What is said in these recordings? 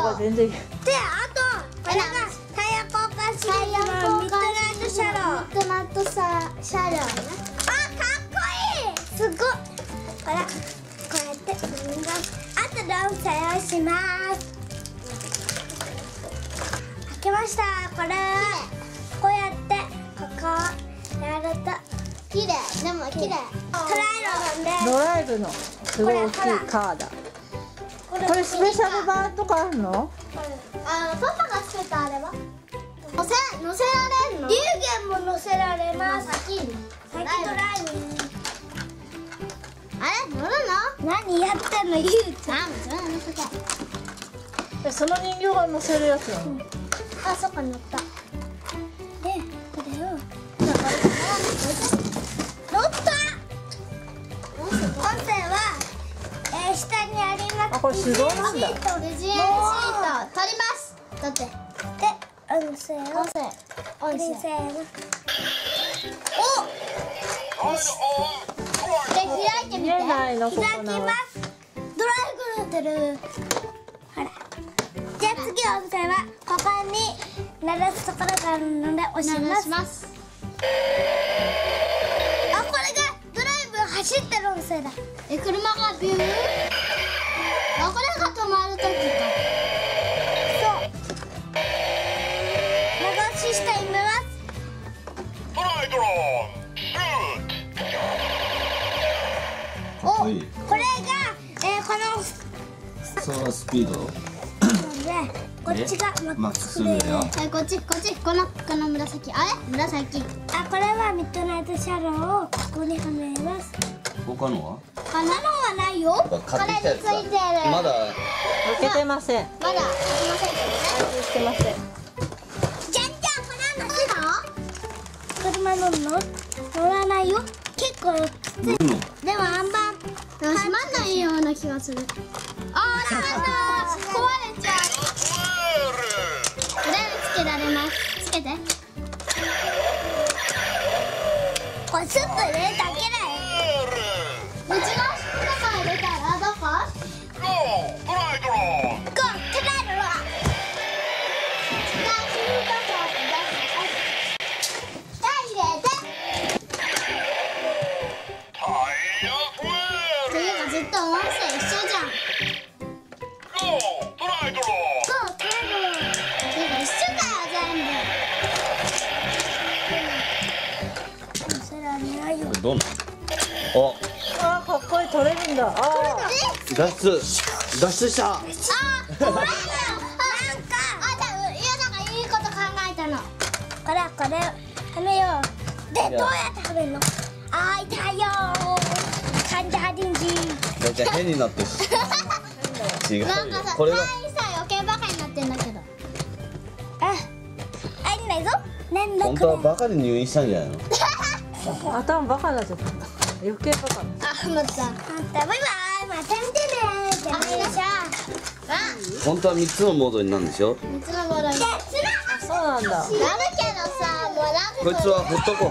が全然。 で、あとこれがタイヤ交換シリーズのミッドナイトシャロー。ミッドナイトシャローね。あ、かっこいい。すごい。これこうやってあとで音声をします。開けました。これこうやってここやると綺麗。でも綺麗。トライロなんで。 ドライブのすごい大きいカーだ。これスペシャル版とかあるの？ パパが作ったあれは乗せられるの？龍玄も乗せられます。先ドライブ。あれ乗るの？何やってんのゆうちゃん。 その人形が乗せるやつなの？ あ、そっか乗った。で、これを乗った。音声は下にあります。 あ、これ手動なんだ。 レジエンシート取ります。だってで音声をおよし。で開いてみて。 見えないのここ開きます。ドライブ乗ってる。ほら。じゃあ次音声はここに鳴らすところがあるので押します。あ、これがドライブ走ってる音声だ。車がビュー。あ、これが止まるときか。そう。流ししてみます。 トライドローンシュート。 お、これがこのソーラースピード。 こっちがマックスで、こっちこの紫。あれ紫。あ、これはミッドナイトシャローをここにはめます。 他のは？ 他のはないよ。これについてる。 まだ開けてません。 まだ開けませんけどね。 してません。 じゃんじゃん、これは車乗るの？乗らないよ。結構きつい。でもあんま閉まんないような気がする。あー、壊れちゃう。これつけられます。つけて。これスープ入れるだけだよ。うちの中入れたらどこ？ ゴートライドローン。 ゴートライドロー。 タイヤフレというかずっと音声一緒じゃん。 ール。ゴートライドロゴートライドロー。ていうか一緒かよ全部。それはないよ。 どうなの？ あ、かっこいい取れるんだ。あ脱出した。 あ、怖いな。なんか、じゃあ、ゆうさんがいいこと考えたの。これははめよう。で、どうやってはめるの？あー、痛いよー。患者リンジ。 だって変になってる。違うよ。 なんかさ、 これがさ余計バカになってんだけど。あ、入んないぞ。なんだ本当はバカで入院したんじゃないの？ あ、頭バカになっちゃった。余計バカ。 あ、また。バイバイ。また見てね。じゃあ、みんなしゃ。 本当は3つのモードになるんでしょ？ 三つのボール。 そうなんだ。 なるけどさ、もうなんこいつはほっとこう。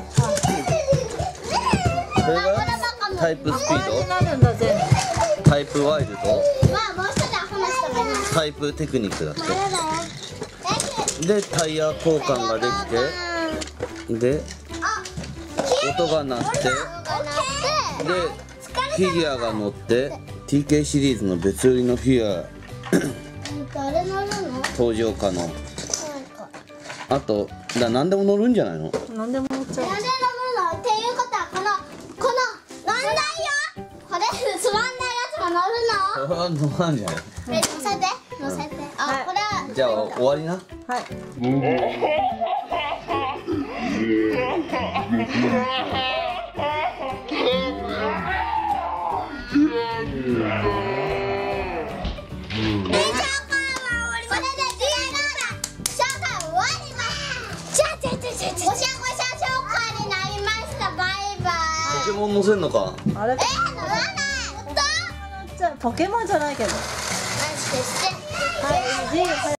これがタイプスピーこれになるんだ全部。 ド、タイプワイルド、 まあ、もう一つアホな人がいない。 タイプテクニックだっまだだよ。 て。でタイヤ交換ができて、で音が鳴って、でフィギュアが乗って TK シリーズの別売りのフィギュア誰乗るの？ 登場可能。あと何でも乗るんじゃないの？ 何でも乗っちゃう。 なんで乗るの？っていうことはこの乗んないよ。これつまんないやつも乗るの？ これは乗らんじゃない？ 乗せて。あ、これはじゃあ終わりな。 はい。 ポケモン乗せんのか？ あれ。 乗らない。 ポケモンじゃないけど。 マジでして。 はい。